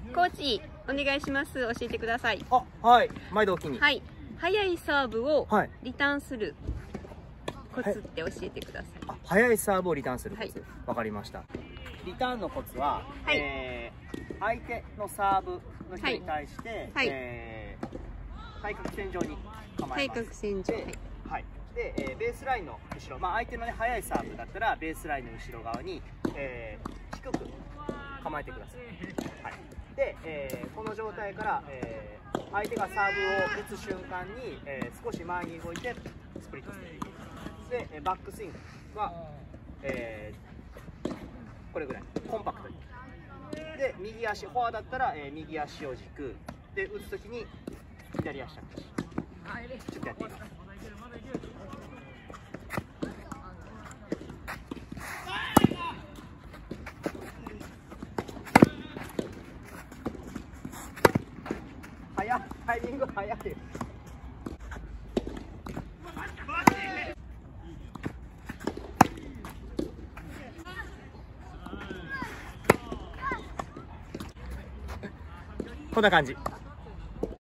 コーチお願いします。教えてください。 あ、はい。毎度お気に。 はい。速いサーブをはいリターンするコツって教えてください。 あ、速いサーブをリターンするコツ。 はわかりました。リターンのコツは、 はい、 相手のサーブの人に対して、 はい、 対角線上に構えます。 対角線上。 はい。で、ベースラインの後ろ、まあ相手のね速いサーブだったらベースラインの後ろ側に、低く構えてください。はい。で、この状態から、相手がサーブを打つ瞬間に、少し前に動いてスプリットする。で、バックスイングは、これぐらいコンパクトに。で、右足、フォアだったら、右足を軸で打つときに左足着地。ちょっとやってみます。早い、タイミング早い。こんな感じ。